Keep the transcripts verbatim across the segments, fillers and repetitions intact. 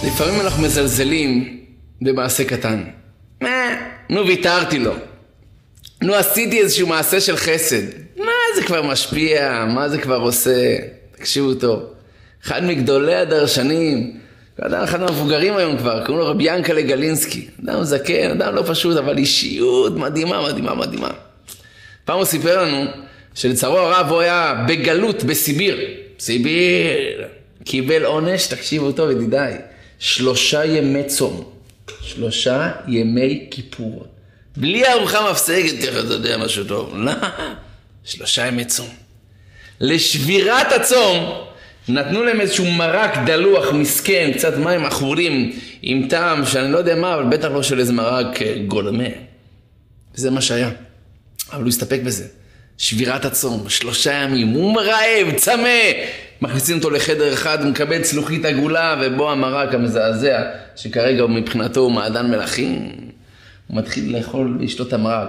לפעמים אנחנו מזלזלים במעשה קטן. מה? נו, ויתרתי לו. נו, עשיתי איזשהו מעשה של חסד. מה זה כבר משפיע? מה זה כבר עושה? תקשיבו טוב. אחד מגדולי הדרשנים, אדם אחד מהמבוגרים היום כבר, קוראים לו רבי ינקלה גלינסקי. אדם זקן, אדם לא פשוט, אבל אישיות מדהימה, מדהימה, מדהימה. פעם הוא סיפר לנו שלצערו הרב הוא היה בגלות בסיביר. סיביר. קיבל עונש, תקשיבו טוב ידידיי, שלושה ימי צום. שלושה ימי כיפור. בלי ארוחה מפסקת, אתה יודע משהו טוב. לא, שלושה ימי צום. לשבירת הצום, נתנו להם איזשהו מרק דלוח, מסכן, קצת מים אחורים, עם טעם שאני לא יודע מה, אבל בטח לא של איזה מרק גולמה. וזה מה שהיה. אבל הוא הסתפק בזה. שבירת הצום, שלושה ימים, הוא מרעב, צמא. מכניסים אותו לחדר אחד, הוא מקבל צלוחית עגולה, ובו המרק המזעזע, שכרגע הוא מבחינתו הוא מעדן מלכים. הוא מתחיל לאכול ולשתות את המרק.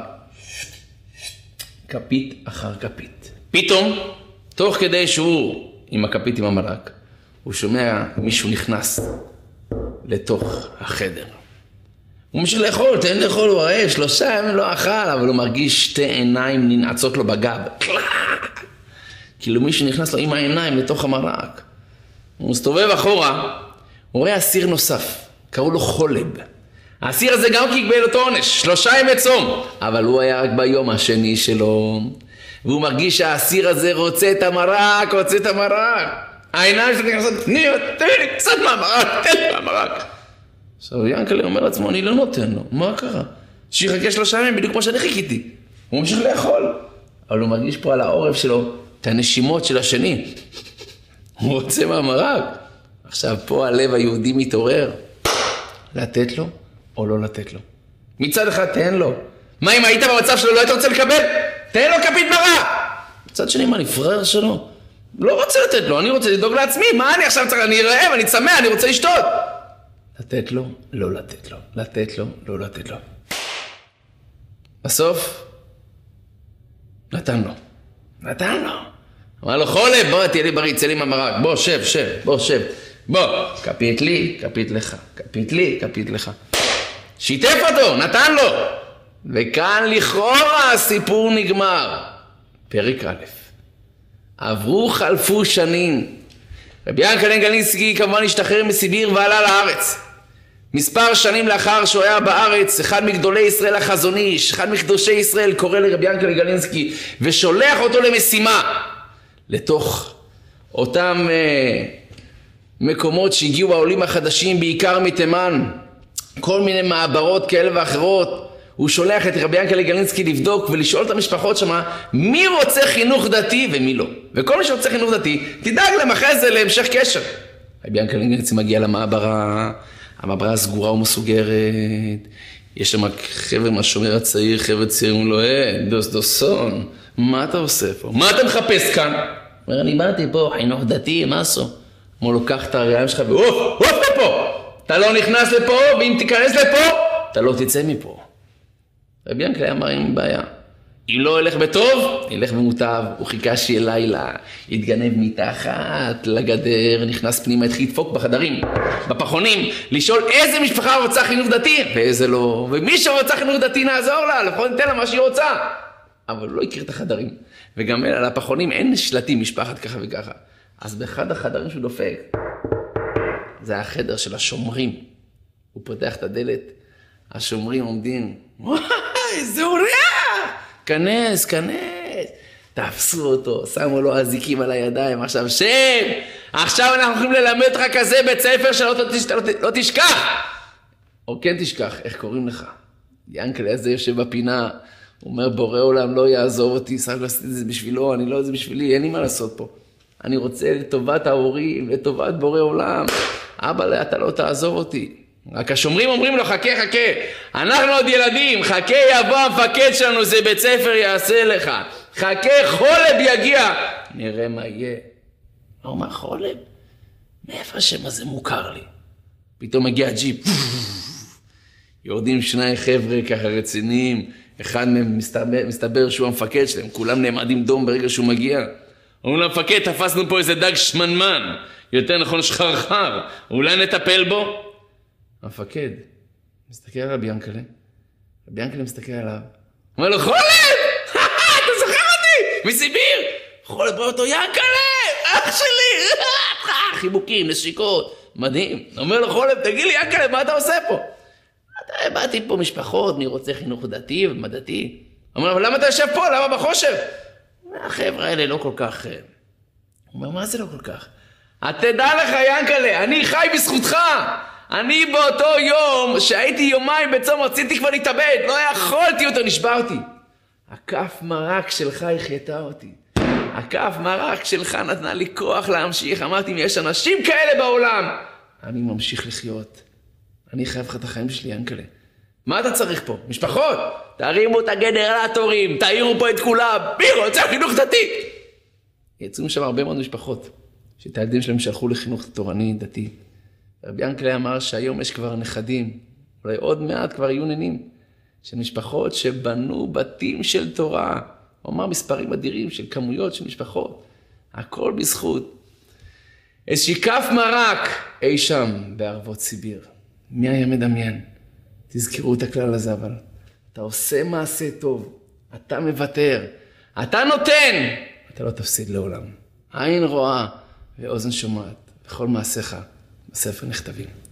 כפית אחר כפית. פתאום, תוך כדי שהוא עם הכפית עם המרק, הוא שומע מישהו נכנס לתוך החדר. הוא ממשיך לאכול, תן לאכול, הוא רעב, שלושה ימים לא אכל, אבל הוא מרגיש שתי עיניים ננעצות לו בגב. כאילו מישהו נכנס לו עם העיניים לתוך המרק. הוא מסתובב אחורה, הוא רואה אסיר נוסף, קראו לו חולב. האסיר הזה גם קיבל אותו עונש, שלושה ימי צום, אבל הוא היה רק ביום השני שלו. והוא מרגיש שהאסיר הזה רוצה את המרק, רוצה את המרק. העיניים שלו נכנסות, תני, תן לי קצת מהמרק, תן לי מהמרק. עכשיו ינקלה אומר לעצמו, אני לא נותן לו, מה קרה? שיחכה שלושה ימים בדיוק כמו שאני חיכיתי. הוא ממשיך לאכול. אבל הוא מרגיש פה על העורף שלו את הנשימות של השני. הוא רוצה מהמרק. עכשיו פה הלב היהודי מתעורר. לתת לו או לא לתת לו? מצד אחד תן לו. מה אם היית במצב שלו לא היית רוצה לקבל? תן לו כפית מרק. מצד שני מה נפרר שלו? לא רוצה לתת לו, אני רוצה לדאוג לעצמי. מה אני עכשיו צריך? אני רעב, אני צמא, אני רוצה לשתות. לתת לו, לא לתת לו. לתת לו, לא לתת לו. בסוף, נתן לו. נתן לו. אמר לו, חולב, בוא, תהיה לי בריא, צא לי מהמרק. בוא, שב, שב, בוא, שב. בוא, כפית לי, כפית לך. כפית לי, כפית לך. שיתף אותו, נתן לו. וכאן לכאורה הסיפור נגמר. פרק א'. עברו חלפו שנים. רבי ינקלה גלינסקי כמובן השתחרר מסיביר ועלה לארץ. מספר שנים לאחר שהוא היה בארץ, אחד מגדולי ישראל החזון איש, אחד מקדושי ישראל קורא לרבי ינקלה גלינסקי ושולח אותו למשימה לתוך אותם אה, מקומות שהגיעו העולים החדשים בעיקר מתימן, כל מיני מעברות כאלה ואחרות. הוא שולח את רבי ינקלה גלינסקי לבדוק ולשאול את המשפחות שמה מי רוצה חינוך דתי ומי לא. וכל מי שרוצה חינוך דתי, תדאג להם אחרי זה להמשך קשר. רבי ינקלה גלינסקי מגיע למעברה, המעברה סגורה ומסוגרת, יש שם חבר'ה מהשומר הצעיר, חבר'ה צעיר, הוא לא, אה, דוס דוסון, מה אתה עושה פה? מה אתה מחפש כאן? הוא אומר, אני באתי פה, חינוך דתי, מה עשו? הוא לוקח את הריאים שלך ואוף, אוף לפה! אתה לא נכנס לפה, ואם תיכנס לפה, אתה לא תצא מפה. רבי ינקלה אמר, אין בעיה. אם לא הולך בטוב, ילך במוטב. הוא חיכה שיהיה לילה, התגנב מתחת לגדר, נכנס פנימה, התחיל לדפוק בחדרים, בפחונים, לשאול איזה משפחה רוצה חינוך דתי, ואיזה לא. ומי שרוצה חינוך דתי נעזור לה, לפחות ניתן לה מה שהיא רוצה. אבל הוא לא הכיר את החדרים. וגם על הפחונים אין שלטים, משפחת ככה וככה. אז באחד החדרים שהוא דופק, זה החדר של השומרים. הוא פותח את הדלת, השומרים עומדים, וואי, איזה אורח! כנס, כנס. תפסו אותו, שמו לו אזיקים על הידיים, עכשיו שם, עכשיו אנחנו הולכים ללמד אותך כזה בית ספר שלא תש... לא, לא תשכח. או כן תשכח, איך קוראים לך? ינקלה הזה יושב בפינה, הוא אומר, בורא עולם לא יעזוב אותי, צריך לעשות את זה בשבילו, אני לא, זה בשבילי, אין לי מה לעשות פה. אני רוצה לטובת ההורים, לטובת בורא עולם. אבא, אתה לא תעזוב אותי. רק השומרים אומרים לו, חכה, חכה, אנחנו עוד ילדים, חכה יבוא המפקד שלנו, זה בית ספר יעשה לך. חכה, חולב יגיע. נראה מה יהיה. הוא אומר, חולב? מאיפה השם הזה מוכר לי? פתאום מגיע ג'יפ. יורדים שני חבר'ה ככה רציניים, אחד מהם מסתבר, מסתבר שהוא המפקד שלהם, כולם נעמדים דום ברגע שהוא מגיע. אומרים למפקד, תפסנו פה איזה דג שמנמן, יותר נכון שחרחר, אולי נטפל בו? המפקד מסתכל על רבי ינקלה, רבי ינקלה מסתכל עליו, אומר לו, חולד! אתה זוכר אותי? מסיביר! חולד בא אותו, ינקלה! אח שלי! חיבוקים, נשיקות, מדהים. אומר לו, חולד, תגיד לי, ינקלה, מה אתה עושה פה? אתה באתי פה משפחות, מי רוצה חינוך דתי ומדתי. אומר לו, אבל למה אתה יושב פה? למה בחושר? החבר'ה האלה לא כל כך... הוא אומר, מה זה לא כל כך? תדע לך, ינקלה, אני חי בזכותך. אני באותו יום שהייתי יומיים בצום רציתי כבר להתאבד, לא יכולתי יותר, נשברתי. הכף מרק שלך החייתה אותי. הכף מרק שלך נתנה לי כוח להמשיך. אמרתי, יש אנשים כאלה בעולם. אני ממשיך לחיות. אני חייב לך את החיים שלי, ינקלה. מה אתה צריך פה? משפחות? תרימו את הגנרטורים, תעירו פה את כולם. מי רוצה חינוך דתי? יצאו שם הרבה מאוד משפחות, שאת הילדים שלהם שלחו לחינוך תורני דתי. רבי ינקלה אמר שהיום יש כבר נכדים, אולי עוד מעט כבר יהיו נינים, של משפחות שבנו בתים של תורה. הוא אמר מספרים אדירים של כמויות של משפחות. הכל בזכות. איזושהי כף מרק אי שם בערבות סיביר. מי היה מדמיין? תזכרו את הכלל הזה, אבל אתה עושה מעשה טוב, אתה מוותר, אתה נותן, אתה לא תפסיד לעולם. עין רואה ואוזן שומעת, וכל מעשיך בספר נכתבים.